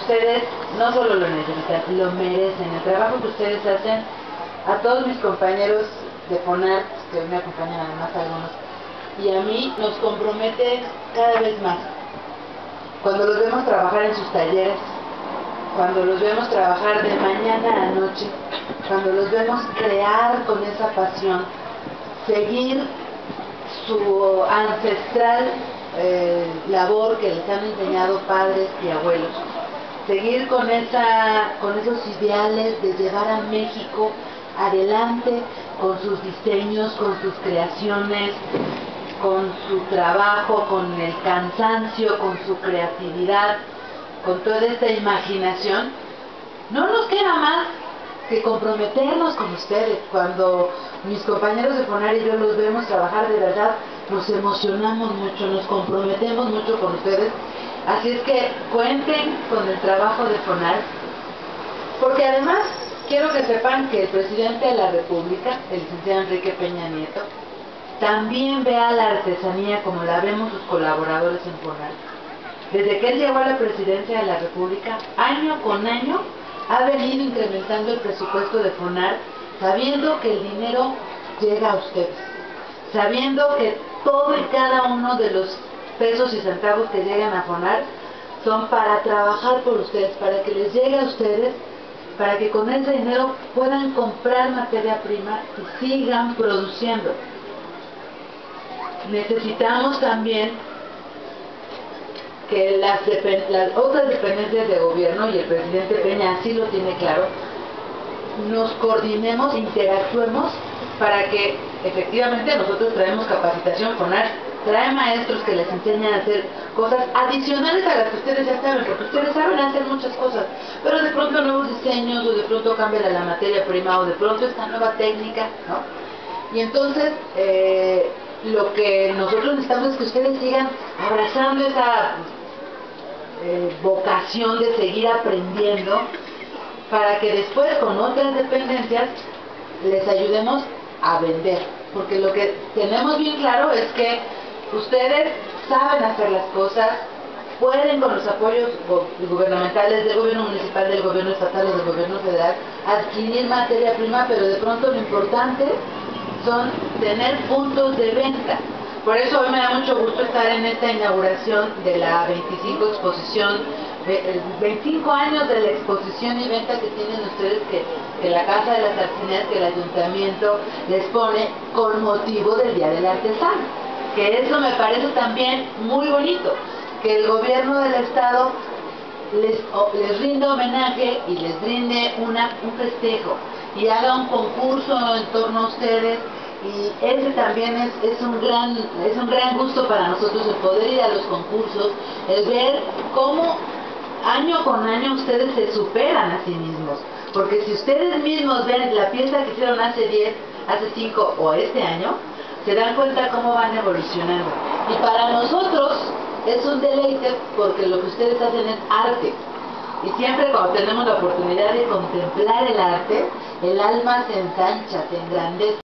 ustedes no solo lo necesitan, lo merecen. El trabajo que ustedes hacen, a todos mis compañeros de FONART, que hoy me acompañan además algunos, y a mí nos compromete cada vez más. Cuando los vemos trabajar en sus talleres, cuando los vemos trabajar de mañana a noche, cuando los vemos crear con esa pasión, seguir su ancestral labor que les han enseñado padres y abuelos, seguir con esos ideales de llevar a México adelante con sus diseños, con sus creaciones, con su trabajo, con el cansancio, con su creatividad, con toda esta imaginación. No nos queda más que comprometernos con ustedes. Cuando mis compañeros de FONART y yo los vemos trabajar, de verdad nos emocionamos mucho, nos comprometemos mucho con ustedes. Así es que cuenten con el trabajo de FONART, porque además quiero que sepan que el presidente de la República, el licenciado Enrique Peña Nieto, también ve a la artesanía como la vemos sus colaboradores en FONART. Desde que él llegó a la presidencia de la República, año con año, ha venido incrementando el presupuesto de FONART, sabiendo que el dinero llega a ustedes, sabiendo que todo y cada uno de los pesos y centavos que llegan a FONART son para trabajar por ustedes, para que les llegue a ustedes, para que con ese dinero puedan comprar materia prima y sigan produciendo. Necesitamos también que las otras dependencias de gobierno, y el presidente Peña así lo tiene claro, nos coordinemos, interactuemos para que efectivamente nosotros traemos capacitación. FONART trae maestros que les enseñan a hacer cosas adicionales a las que ustedes ya saben, porque ustedes saben hacer muchas cosas, pero de pronto nuevos diseños, o de pronto cambia la materia prima, o de pronto esta nueva técnica, ¿no? Y entonces lo que nosotros necesitamos es que ustedes sigan abrazando esa vocación de seguir aprendiendo, para que después con otras dependencias les ayudemos a vender, porque lo que tenemos bien claro es que ustedes saben hacer las cosas, pueden con los apoyos gubernamentales del gobierno municipal, del gobierno estatal o del gobierno federal adquirir materia prima, pero de pronto lo importante son tener puntos de venta. Por eso hoy me da mucho gusto estar en esta inauguración de la 25 años de la exposición y venta que tienen ustedes, que la Casa de las Artesanías, que el Ayuntamiento les pone con motivo del Día del Artesano. Que eso me parece también muy bonito, que el gobierno del estado les rinda homenaje y les rinde un festejo y haga un concurso en torno a ustedes. Y ese también es un gran gusto para nosotros, el poder ir a los concursos, el ver cómo año con año ustedes se superan a sí mismos, porque si ustedes mismos ven la pieza que hicieron hace 10, hace 5 o este año, se dan cuenta cómo van evolucionando. Y para nosotros es un deleite, porque lo que ustedes hacen es arte. Y siempre cuando tenemos la oportunidad de contemplar el arte, el alma se ensancha, se engrandece.